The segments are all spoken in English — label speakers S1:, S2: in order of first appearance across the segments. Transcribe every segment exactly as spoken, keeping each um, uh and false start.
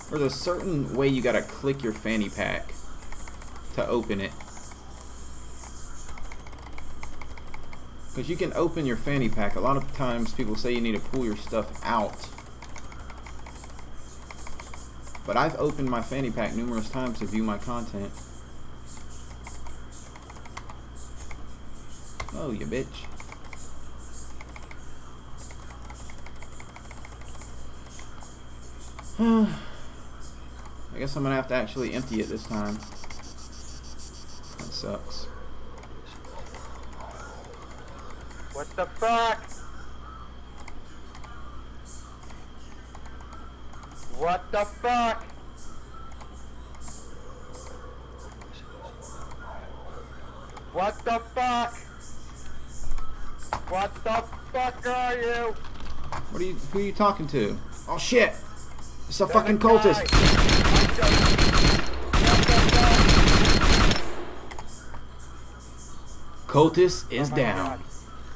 S1: There's a certain way you gotta click your fanny pack to open it. Because you can open your fanny pack. A lot of times people say you need to pull your stuff out. But I've opened my fanny pack numerous times to view my content. Oh, you bitch. I guess I'm gonna have to actually empty it this time. That sucks.
S2: What the fuck? What the fuck? What the fuck? What the fuck are you?
S1: What are you? Who are you talking to? Oh shit! It's a
S2: There's
S1: fucking
S2: a guy.
S1: cultist. Cultist is
S2: Oh my
S1: down.
S2: God.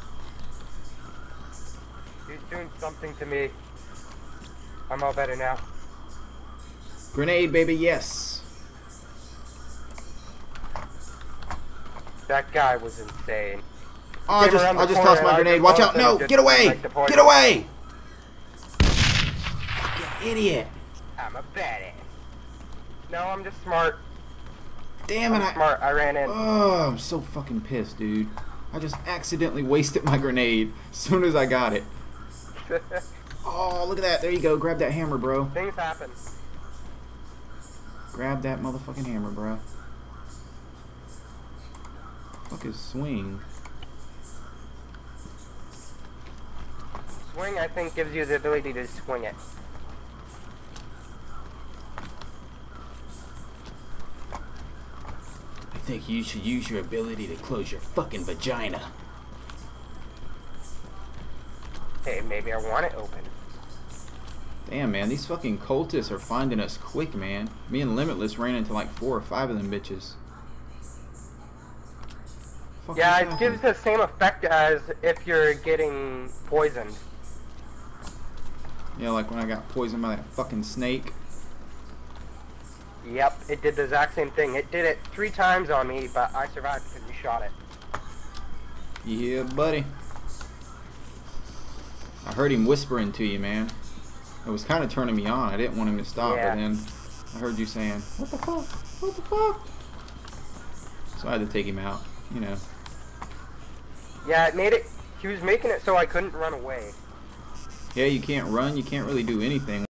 S2: He's doing something to me. I'm all better now.
S1: Grenade, baby, yes.
S2: That guy was insane.
S1: Oh, I
S2: Came
S1: just,
S2: around the
S1: I just
S2: corner
S1: tossed my
S2: and I
S1: grenade.
S2: just
S1: Watch
S2: all
S1: out!
S2: of a
S1: No,
S2: sudden
S1: get
S2: just
S1: away!
S2: like the poison.
S1: Get away! Fucking idiot!
S2: I'm a badass. No, I'm just smart.
S1: Damn it!
S2: I'm
S1: I,
S2: smart. I ran in.
S1: oh, I'm so fucking pissed, dude. I just accidentally wasted my grenade as soon as I got it. Oh, look at that! There you go. Grab that hammer, bro.
S2: Things happen.
S1: Grab that motherfucking hammer, bro. Fuck is swing?
S2: Swing, I think, gives you the ability to swing it.
S1: I think you should use your ability to close your fucking vagina.
S2: Hey, maybe I want it open.
S1: Damn, man, these fucking cultists are finding us quick, man. Me and Limitless ran into like four or five of them bitches. Fuck
S2: Yeah,
S1: is
S2: it
S1: happening?
S2: gives the same effect as if you're getting poisoned.
S1: Yeah, like when I got poisoned by that fucking snake.
S2: Yep, it did the exact same thing. It did it three times on me, but I survived because you shot it.
S1: Yeah, buddy. I heard him whispering to you, man. It was kind of turning me on. I didn't want him to stop,
S2: Yeah.
S1: but then I heard you saying, "What the fuck? What the fuck?" So I had to take him out, you know.
S2: Yeah, it made it. He was making it so I couldn't run away.
S1: Yeah, you can't run. You can't really do anything.